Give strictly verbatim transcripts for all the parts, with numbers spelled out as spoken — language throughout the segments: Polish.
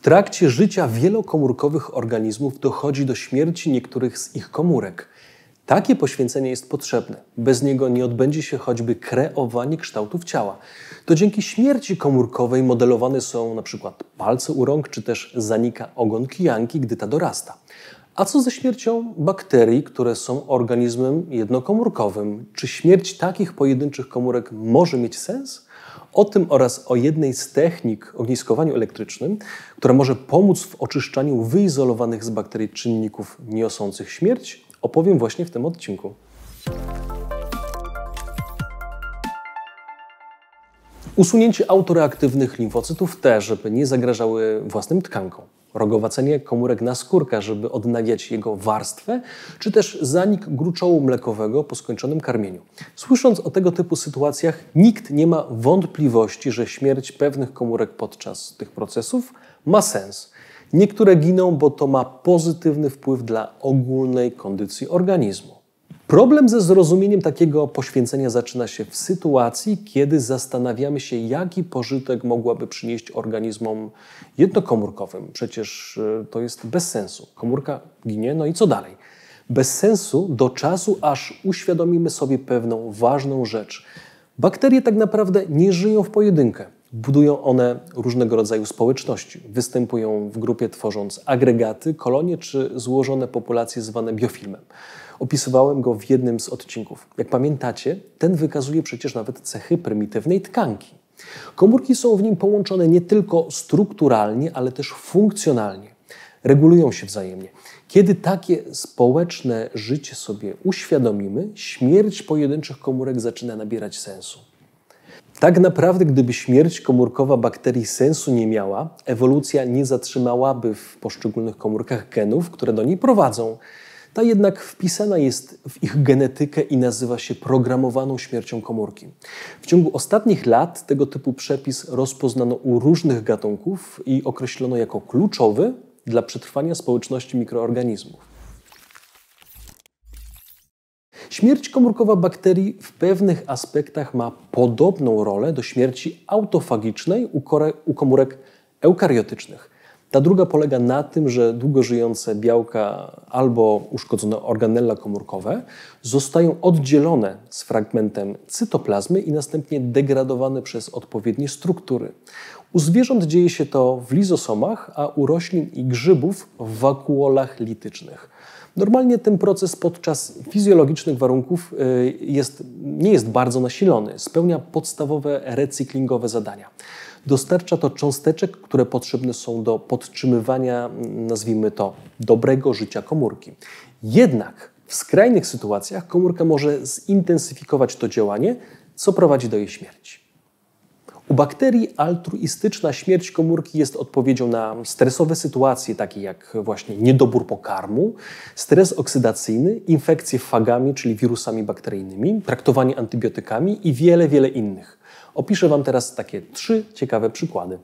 trakcie życia wielokomórkowych organizmów dochodzi do śmierci niektórych z ich komórek. Takie poświęcenie jest potrzebne. Bez niego nie odbędzie się choćby kreowanie kształtów ciała. To dzięki śmierci komórkowej modelowane są np. palce u rąk, czy też zanika ogon kijanki, gdy ta dorasta. A co ze śmiercią bakterii, które są organizmem jednokomórkowym? Czy śmierć takich pojedynczych komórek może mieć sens? O tym oraz o jednej z technik ogniskowaniu elektrycznym, która może pomóc w oczyszczaniu wyizolowanych z bakterii czynników niosących śmierć, opowiem właśnie w tym odcinku. Usunięcie autoreaktywnych limfocytów T, żeby nie zagrażały własnym tkankom. Rogowacenie komórek naskórka, żeby odnawiać jego warstwę, czy też zanik gruczołu mlekowego po skończonym karmieniu. Słysząc o tego typu sytuacjach, nikt nie ma wątpliwości, że śmierć pewnych komórek podczas tych procesów ma sens. Niektóre giną, bo to ma pozytywny wpływ dla ogólnej kondycji organizmu. Problem ze zrozumieniem takiego poświęcenia zaczyna się w sytuacji, kiedy zastanawiamy się, jaki pożytek mogłaby przynieść organizmom jednokomórkowym. Przecież to jest bez sensu. Komórka ginie, no i co dalej? Bez sensu do czasu, aż uświadomimy sobie pewną ważną rzecz. Bakterie tak naprawdę nie żyją w pojedynkę. Budują one różnego rodzaju społeczności. Występują w grupie, tworząc agregaty, kolonie czy złożone populacje zwane biofilmem. Opisywałem go w jednym z odcinków. Jak pamiętacie, ten wykazuje przecież nawet cechy prymitywnej tkanki. Komórki są w nim połączone nie tylko strukturalnie, ale też funkcjonalnie. Regulują się wzajemnie. Kiedy takie społeczne życie sobie uświadomimy, śmierć pojedynczych komórek zaczyna nabierać sensu. Tak naprawdę, gdyby śmierć komórkowa bakterii sensu nie miała, ewolucja nie zatrzymałaby w poszczególnych komórkach genów, które do niej prowadzą. Ta jednak wpisana jest w ich genetykę i nazywa się programowaną śmiercią komórki. W ciągu ostatnich lat tego typu przepis rozpoznano u różnych gatunków i określono jako kluczowy dla przetrwania społeczności mikroorganizmów. Śmierć komórkowa bakterii w pewnych aspektach ma podobną rolę do śmierci autofagicznej u komórek eukariotycznych. Ta druga polega na tym, że długo żyjące białka albo uszkodzone organella komórkowe zostają oddzielone z fragmentem cytoplazmy i następnie degradowane przez odpowiednie struktury. U zwierząt dzieje się to w lizosomach, a u roślin i grzybów w wakuolach litycznych. Normalnie ten proces podczas fizjologicznych warunków jest, nie jest bardzo nasilony, spełnia podstawowe recyklingowe zadania. Dostarcza to cząsteczek, które potrzebne są do podtrzymywania, nazwijmy to, dobrego życia komórki. Jednak w skrajnych sytuacjach komórka może zintensyfikować to działanie, co prowadzi do jej śmierci. U bakterii altruistyczna śmierć komórki jest odpowiedzią na stresowe sytuacje, takie jak właśnie niedobór pokarmu, stres oksydacyjny, infekcje fagami, czyli wirusami bakteryjnymi, traktowanie antybiotykami i wiele, wiele innych. Opiszę Wam teraz takie trzy ciekawe przykłady.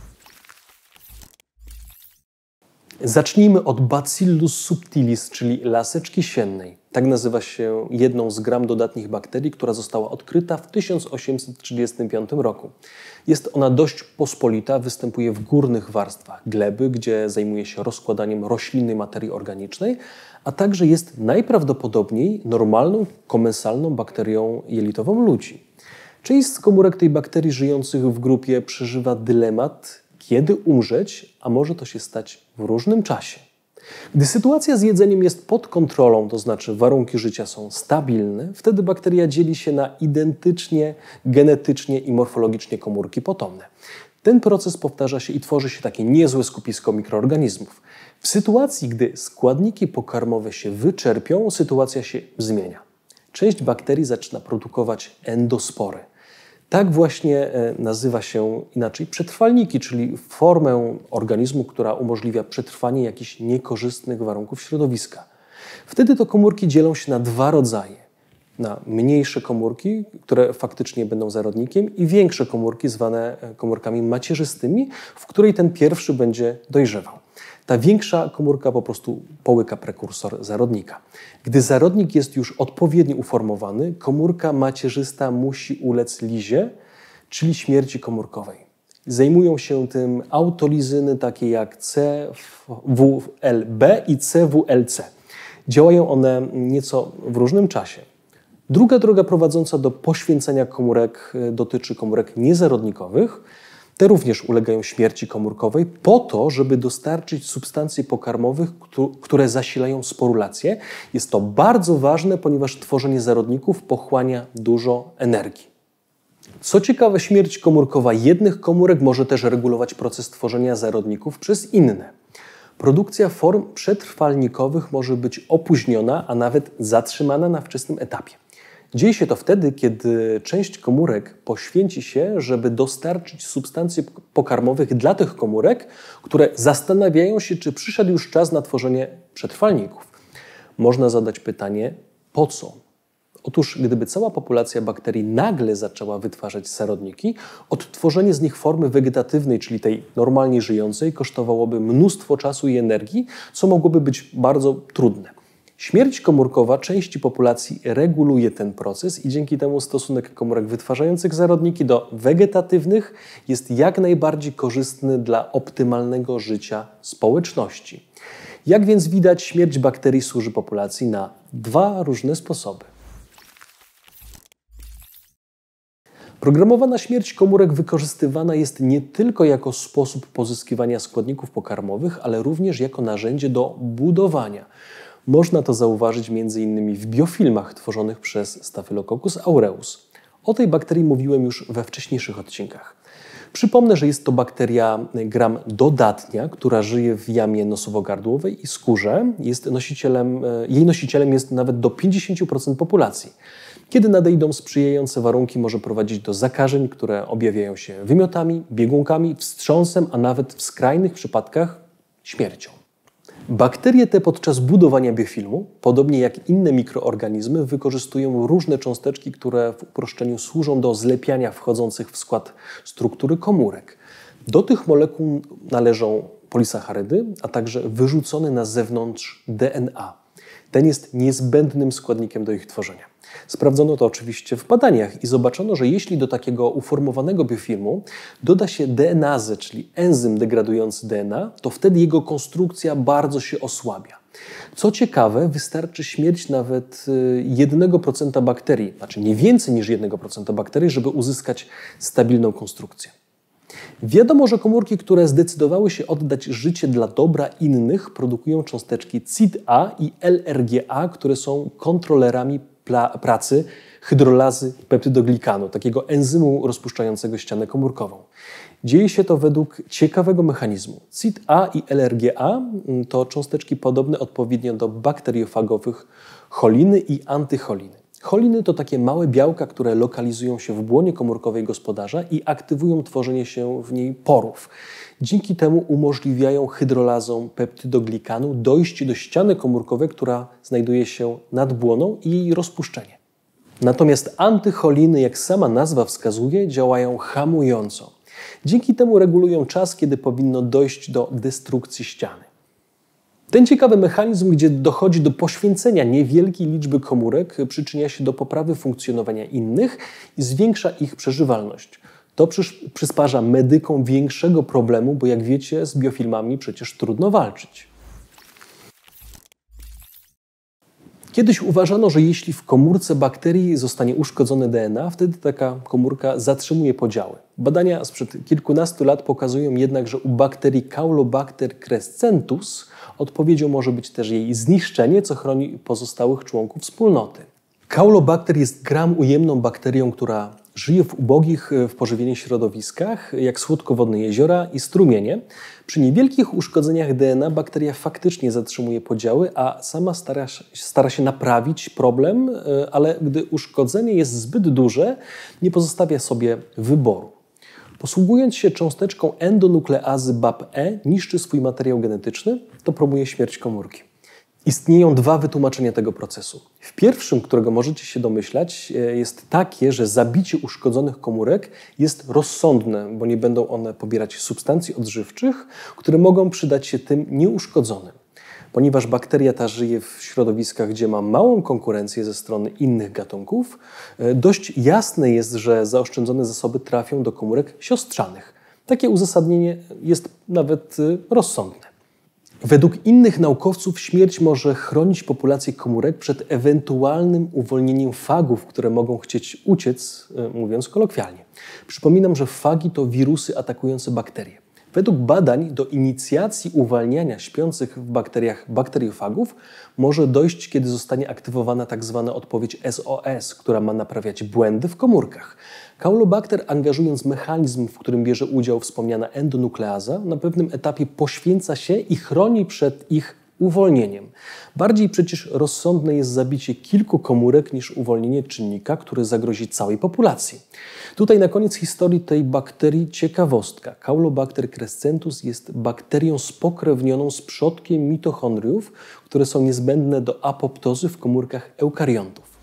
Zacznijmy od Bacillus subtilis, czyli laseczki siennej. Tak nazywa się jedną z gram dodatnich bakterii, która została odkryta w tysiąc osiemset trzydziestym piątym roku. Jest ona dość pospolita, występuje w górnych warstwach gleby, gdzie zajmuje się rozkładaniem roślinnej materii organicznej, a także jest najprawdopodobniej normalną, komensalną bakterią jelitową ludzi. Część z komórek tej bakterii żyjących w grupie przeżywa dylemat, kiedy umrzeć, a może to się stać w różnym czasie. Gdy sytuacja z jedzeniem jest pod kontrolą, to znaczy warunki życia są stabilne, wtedy bakteria dzieli się na identycznie, genetycznie i morfologicznie komórki potomne. Ten proces powtarza się i tworzy się takie niezłe skupisko mikroorganizmów. W sytuacji, gdy składniki pokarmowe się wyczerpią, sytuacja się zmienia. Część bakterii zaczyna produkować endospory. Tak właśnie nazywa się inaczej przetrwalniki, czyli formę organizmu, która umożliwia przetrwanie jakichś niekorzystnych warunków środowiska. Wtedy to komórki dzielą się na dwa rodzaje. Na mniejsze komórki, które faktycznie będą zarodnikiem, i większe komórki zwane komórkami macierzystymi, w której ten pierwszy będzie dojrzewał. Ta większa komórka po prostu połyka prekursor zarodnika. Gdy zarodnik jest już odpowiednio uformowany, komórka macierzysta musi ulec lizie, czyli śmierci komórkowej. Zajmują się tym autolizyny takie jak C W L B i C W L C. Działają one nieco w różnym czasie. Druga droga prowadząca do poświęcenia komórek dotyczy komórek niezarodnikowych. Te również ulegają śmierci komórkowej po to, żeby dostarczyć substancji pokarmowych, które zasilają sporulację. Jest to bardzo ważne, ponieważ tworzenie zarodników pochłania dużo energii. Co ciekawe, śmierć komórkowa jednych komórek może też regulować proces tworzenia zarodników przez inne. Produkcja form przetrwalnikowych może być opóźniona, a nawet zatrzymana na wczesnym etapie. Dzieje się to wtedy, kiedy część komórek poświęci się, żeby dostarczyć substancji pokarmowych dla tych komórek, które zastanawiają się, czy przyszedł już czas na tworzenie przetrwalników. Można zadać pytanie, po co? Otóż gdyby cała populacja bakterii nagle zaczęła wytwarzać zarodniki, odtworzenie z nich formy wegetatywnej, czyli tej normalnie żyjącej, kosztowałoby mnóstwo czasu i energii, co mogłoby być bardzo trudne. Śmierć komórkowa części populacji reguluje ten proces i dzięki temu stosunek komórek wytwarzających zarodniki do wegetatywnych jest jak najbardziej korzystny dla optymalnego życia społeczności. Jak więc widać, śmierć bakterii służy populacji na dwa różne sposoby. Programowana śmierć komórek wykorzystywana jest nie tylko jako sposób pozyskiwania składników pokarmowych, ale również jako narzędzie do budowania. Można to zauważyć między innymi w biofilmach tworzonych przez Staphylococcus aureus. O tej bakterii mówiłem już we wcześniejszych odcinkach. Przypomnę, że jest to bakteria gram dodatnia, która żyje w jamie nosowo-gardłowej i skórze. Jest nosicielem, jej nosicielem jest nawet do pięćdziesiąt procent populacji. Kiedy nadejdą sprzyjające warunki, może prowadzić do zakażeń, które objawiają się wymiotami, biegunkami, wstrząsem, a nawet w skrajnych przypadkach śmiercią. Bakterie te podczas budowania biofilmu, podobnie jak inne mikroorganizmy, wykorzystują różne cząsteczki, które w uproszczeniu służą do zlepiania wchodzących w skład struktury komórek. Do tych molekuł należą polisacharydy, a także wyrzucony na zewnątrz D N A. Ten jest niezbędnym składnikiem do ich tworzenia. Sprawdzono to oczywiście w badaniach i zobaczono, że jeśli do takiego uformowanego biofilmu doda się DNazę, czyli enzym degradujący D N A, to wtedy jego konstrukcja bardzo się osłabia. Co ciekawe, wystarczy śmierć nawet jednego procenta bakterii, znaczy nie więcej niż jednego procenta bakterii, żeby uzyskać stabilną konstrukcję. Wiadomo, że komórki, które zdecydowały się oddać życie dla dobra innych, produkują cząsteczki C I D A i L R G A, które są kontrolerami pracy hydrolazy peptydoglikanu, takiego enzymu rozpuszczającego ścianę komórkową. Dzieje się to według ciekawego mechanizmu. C I D A i L R G A to cząsteczki podobne odpowiednio do bakteriofagowych choliny i antycholiny. Choliny to takie małe białka, które lokalizują się w błonie komórkowej gospodarza i aktywują tworzenie się w niej porów. Dzięki temu umożliwiają hydrolazom peptydoglikanu dojście do ściany komórkowej, która znajduje się nad błoną i jej rozpuszczenie. Natomiast antycholiny, jak sama nazwa wskazuje, działają hamująco. Dzięki temu regulują czas, kiedy powinno dojść do destrukcji ściany. Ten ciekawy mechanizm, gdzie dochodzi do poświęcenia niewielkiej liczby komórek, przyczynia się do poprawy funkcjonowania innych i zwiększa ich przeżywalność. To przysparza medykom większego problemu, bo jak wiecie, z biofilmami przecież trudno walczyć. Kiedyś uważano, że jeśli w komórce bakterii zostanie uszkodzone D N A, wtedy taka komórka zatrzymuje podziały. Badania sprzed kilkunastu lat pokazują jednak, że u bakterii Caulobacter crescentus odpowiedzią może być też jej zniszczenie, co chroni pozostałych członków wspólnoty. Caulobacter jest gram ujemną bakterią, która żyje w ubogich w pożywienie środowiskach, jak słodkowodne jeziora i strumienie. Przy niewielkich uszkodzeniach D N A bakteria faktycznie zatrzymuje podziały, a sama stara, stara się naprawić problem, ale gdy uszkodzenie jest zbyt duże, nie pozostawia sobie wyboru. Posługując się cząsteczką endonukleazy B A P E, niszczy swój materiał genetyczny, to promuje śmierć komórki. Istnieją dwa wytłumaczenia tego procesu. W pierwszym, którego możecie się domyślać, jest takie, że zabicie uszkodzonych komórek jest rozsądne, bo nie będą one pobierać substancji odżywczych, które mogą przydać się tym nieuszkodzonym. Ponieważ bakteria ta żyje w środowiskach, gdzie ma małą konkurencję ze strony innych gatunków, dość jasne jest, że zaoszczędzone zasoby trafią do komórek siostrzanych. Takie uzasadnienie jest nawet rozsądne. Według innych naukowców śmierć może chronić populację komórek przed ewentualnym uwolnieniem fagów, które mogą chcieć uciec, mówiąc kolokwialnie. Przypominam, że fagi to wirusy atakujące bakterie. Według badań do inicjacji uwalniania śpiących w bakteriach bakteriofagów może dojść, kiedy zostanie aktywowana tzw. odpowiedź S O S, która ma naprawiać błędy w komórkach. Caulobacter, angażując mechanizm, w którym bierze udział wspomniana endonukleaza, na pewnym etapie poświęca się i chroni przed ich uwolnieniem. Bardziej przecież rozsądne jest zabicie kilku komórek niż uwolnienie czynnika, który zagrozi całej populacji. Tutaj na koniec historii tej bakterii ciekawostka. Caulobacter crescentus jest bakterią spokrewnioną z przodkiem mitochondriów, które są niezbędne do apoptozy w komórkach eukariontów.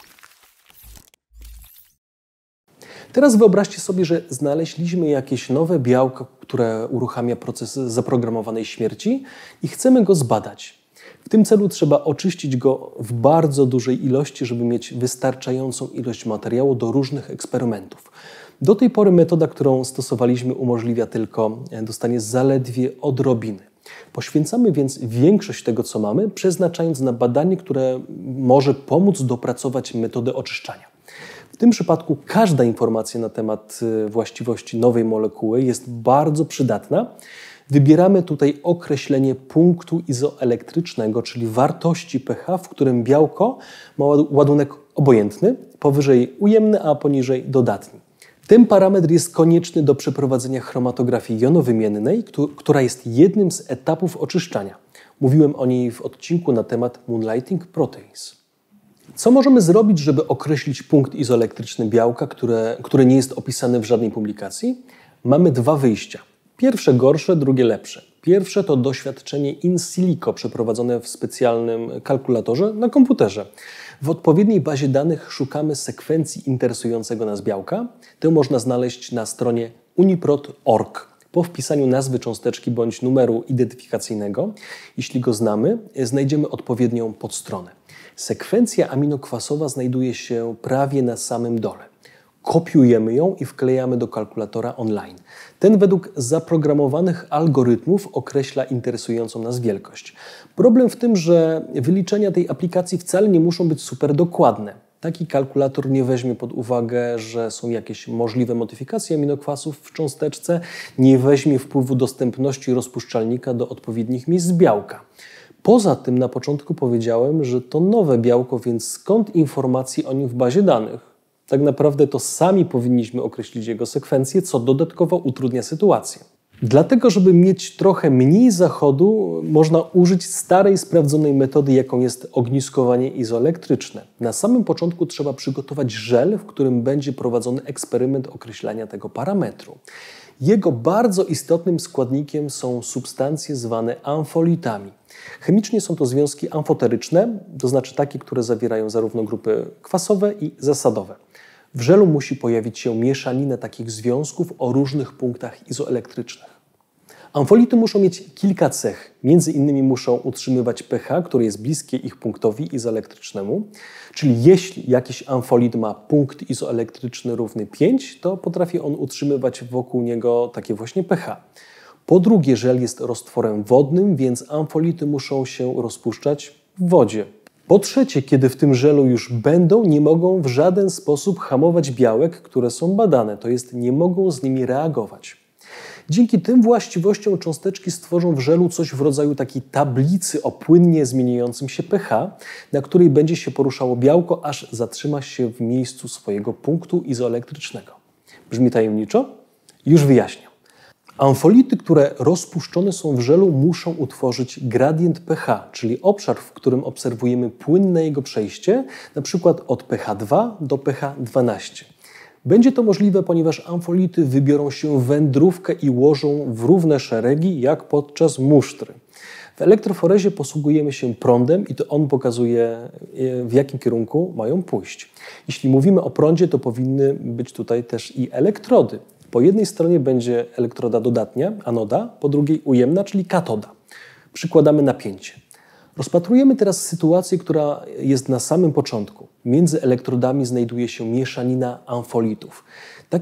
Teraz wyobraźcie sobie, że znaleźliśmy jakieś nowe białko, które uruchamia proces zaprogramowanej śmierci i chcemy go zbadać. W tym celu trzeba oczyścić go w bardzo dużej ilości, żeby mieć wystarczającą ilość materiału do różnych eksperymentów. Do tej pory metoda, którą stosowaliśmy, umożliwia tylko dostanie zaledwie odrobiny. Poświęcamy więc większość tego, co mamy, przeznaczając na badanie, które może pomóc dopracować metodę oczyszczania. W tym przypadku każda informacja na temat właściwości nowej molekuły jest bardzo przydatna. Wybieramy tutaj określenie punktu izoelektrycznego, czyli wartości pH, w którym białko ma ładunek obojętny, powyżej ujemny, a poniżej dodatni. Ten parametr jest konieczny do przeprowadzenia chromatografii jonowymiennej, która jest jednym z etapów oczyszczania. Mówiłem o niej w odcinku na temat Moonlighting Proteins. Co możemy zrobić, żeby określić punkt izoelektryczny białka, które, które nie jest opisane w żadnej publikacji? Mamy dwa wyjścia. Pierwsze gorsze, drugie lepsze. Pierwsze to doświadczenie in silico przeprowadzone w specjalnym kalkulatorze na komputerze. W odpowiedniej bazie danych szukamy sekwencji interesującego nas białka. Tę można znaleźć na stronie uniprot kropka org. Po wpisaniu nazwy cząsteczki bądź numeru identyfikacyjnego, jeśli go znamy, znajdziemy odpowiednią podstronę. Sekwencja aminokwasowa znajduje się prawie na samym dole. Kopiujemy ją i wklejamy do kalkulatora online. Ten według zaprogramowanych algorytmów określa interesującą nas wielkość. Problem w tym, że wyliczenia tej aplikacji wcale nie muszą być super dokładne. Taki kalkulator nie weźmie pod uwagę, że są jakieś możliwe modyfikacje aminokwasów w cząsteczce, nie weźmie wpływu dostępności rozpuszczalnika do odpowiednich miejsc białka. Poza tym na początku powiedziałem, że to nowe białko, więc skąd informacje o nim w bazie danych? Tak naprawdę to sami powinniśmy określić jego sekwencję, co dodatkowo utrudnia sytuację. Dlatego, żeby mieć trochę mniej zachodu, można użyć starej, sprawdzonej metody, jaką jest ogniskowanie izoelektryczne. Na samym początku trzeba przygotować żel, w którym będzie prowadzony eksperyment określania tego parametru. Jego bardzo istotnym składnikiem są substancje zwane amfolitami. Chemicznie są to związki amfoteryczne, to znaczy takie, które zawierają zarówno grupy kwasowe i zasadowe. W żelu musi pojawić się mieszanina takich związków o różnych punktach izoelektrycznych. Amfolity muszą mieć kilka cech. Między innymi muszą utrzymywać pH, które jest bliskie ich punktowi izoelektrycznemu. Czyli jeśli jakiś amfolit ma punkt izoelektryczny równy pięć, to potrafi on utrzymywać wokół niego takie właśnie pH. Po drugie, żel jest roztworem wodnym, więc amfolity muszą się rozpuszczać w wodzie. Po trzecie, kiedy w tym żelu już będą, nie mogą w żaden sposób hamować białek, które są badane, to jest nie mogą z nimi reagować. Dzięki tym właściwościom cząsteczki stworzą w żelu coś w rodzaju takiej tablicy o płynnie zmieniającym się pH, na której będzie się poruszało białko, aż zatrzyma się w miejscu swojego punktu izoelektrycznego. Brzmi tajemniczo? Już wyjaśniam. Amfolity, które rozpuszczone są w żelu, muszą utworzyć gradient pH, czyli obszar, w którym obserwujemy płynne jego przejście, na przykład od pH dwa do pH dwanaście. Będzie to możliwe, ponieważ amfolity wybiorą się w wędrówkę i ułożą w równe szeregi, jak podczas musztry. W elektroforezie posługujemy się prądem i to on pokazuje, w jakim kierunku mają pójść. Jeśli mówimy o prądzie, to powinny być tutaj też i elektrody. Po jednej stronie będzie elektroda dodatnia, anoda, po drugiej ujemna, czyli katoda. Przykładamy napięcie. Rozpatrujemy teraz sytuację, która jest na samym początku. Między elektrodami znajduje się mieszanina amfolitów. Takie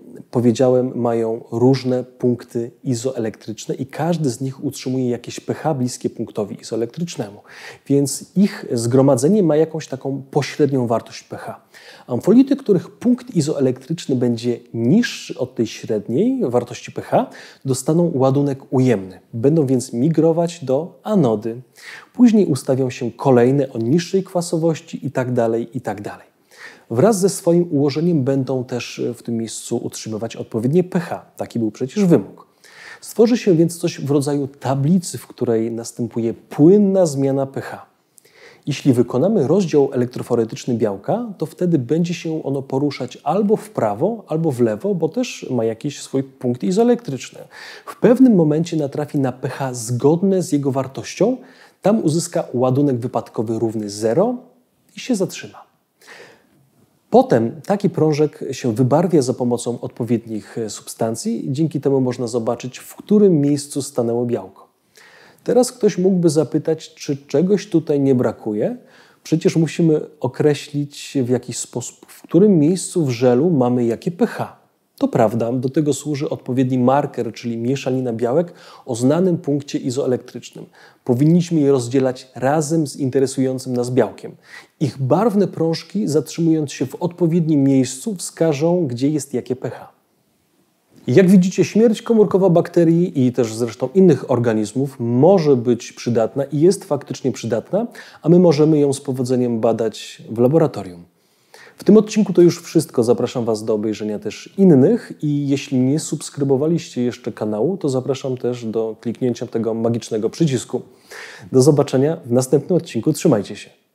powiedziałem, mają różne punkty izoelektryczne i każdy z nich utrzymuje jakieś pH bliskie punktowi izoelektrycznemu. Więc ich zgromadzenie ma jakąś taką pośrednią wartość pH. Amfolity, których punkt izoelektryczny będzie niższy od tej średniej wartości pH, dostaną ładunek ujemny. Będą więc migrować do anody. Później ustawią się kolejne o niższej kwasowości i tak dalej, i tak dalej. Wraz ze swoim ułożeniem będą też w tym miejscu utrzymywać odpowiednie pH. Taki był przecież wymóg. Stworzy się więc coś w rodzaju tablicy, w której następuje płynna zmiana pH. Jeśli wykonamy rozdział elektroforetyczny białka, to wtedy będzie się ono poruszać albo w prawo, albo w lewo, bo też ma jakiś swój punkt izoelektryczny. W pewnym momencie natrafi na pH zgodne z jego wartością, tam uzyska ładunek wypadkowy równy zero i się zatrzyma. Potem taki prążek się wybarwia za pomocą odpowiednich substancji. Dzięki temu można zobaczyć, w którym miejscu stanęło białko. Teraz ktoś mógłby zapytać, czy czegoś tutaj nie brakuje? Przecież musimy określić w jakiś sposób, w którym miejscu w żelu mamy jakie pH. To prawda, do tego służy odpowiedni marker, czyli mieszanina białek o znanym punkcie izoelektrycznym. Powinniśmy je rozdzielać razem z interesującym nas białkiem. Ich barwne prążki, zatrzymując się w odpowiednim miejscu, wskażą, gdzie jest jakie pH. Jak widzicie, śmierć komórkowa bakterii i też zresztą innych organizmów może być przydatna i jest faktycznie przydatna, a my możemy ją z powodzeniem badać w laboratorium. W tym odcinku to już wszystko. Zapraszam Was do obejrzenia też innych i jeśli nie subskrybowaliście jeszcze kanału, to zapraszam też do kliknięcia tego magicznego przycisku. Do zobaczenia w następnym odcinku. Trzymajcie się.